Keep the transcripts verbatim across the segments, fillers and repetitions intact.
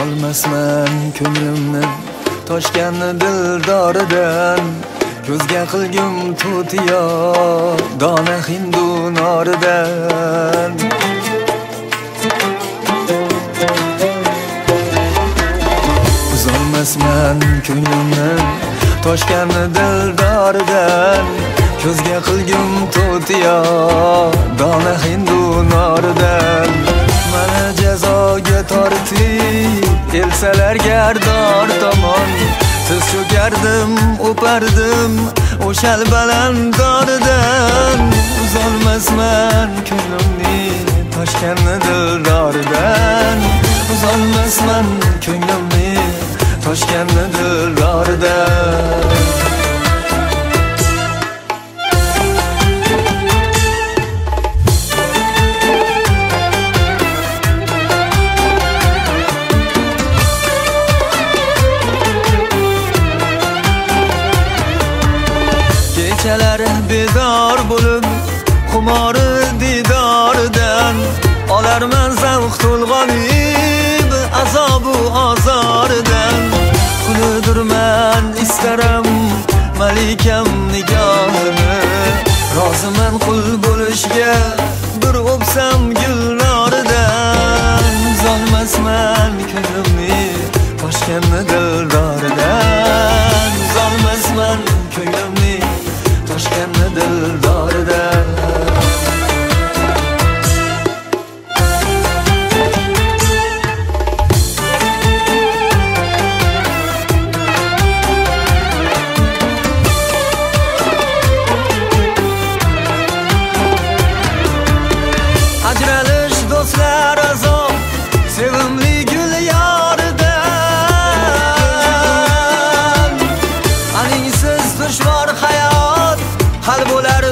uzolmasman ko'nglimni toshgan dildoridan. Ko'zga qilgum to'tiyo dona hindu noridan. Uzolmasman ko'nglimni toshgan dildoridan. Ko'zga qilgum to'tiyo dona hindu noridan. Mana jazoga tortib elsalar gardor tomon. Tiz cho'kardim, o'pardim o'shal baland doridan. Uzolmasman ko'nglimni toshgan dildoridan. Uzolmasman ko'nglimni toshgan dildoridan. Kechalar bedor bo'lib xumori didordan. Olarman zavq to'lg'onib azobu ozordan. Quludurman istaram malikam nigohini. Roziman qul bo'lishga bir o'psam gulnoridan. Uzolmasman ko'nglimni toshgan dildoridan. Uzolmasman ko'nglimni toshgan dildoridan. Ajralish do'stlar azob, sevimli gul yoridan. Aningsiz dushvor hayot hal bo'lar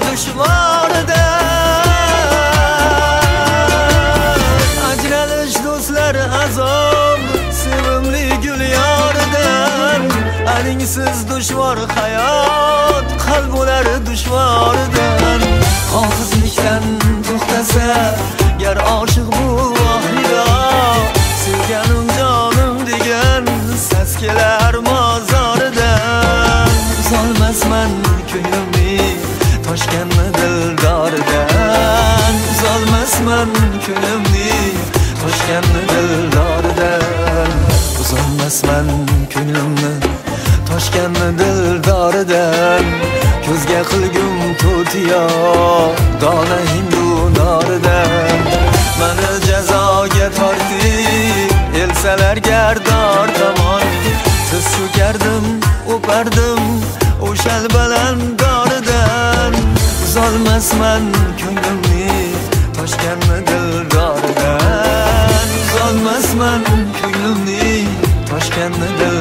dushvoridan. Ajralish do'stlar azob, sevimli gul yoridan. Aningsiz dushvor hayot hal bo'lar dushvoridan. Hofizlikdan to'xtasa gar oshiq bu oxiro. Sevganim jonim degan sas kelar mozoridan. Uzolmasman ko'nglimni toshgan dildoridan. Uzolmasman ko'nglimni toshgan dildoridan. Uzolmasman ko'nglimni toshgan dildoridan. Ko'zga qilgum to'tiyo dona hindu noridan. Mana jazoga tortib elsalar gardor tomon. Tiz cho'kardim, o'pardim o'shal baland doridan. Uzolmasman ko'nglimni toshgan dildoridan. Uzolmasman ko'nglimni toshgan dildoridan.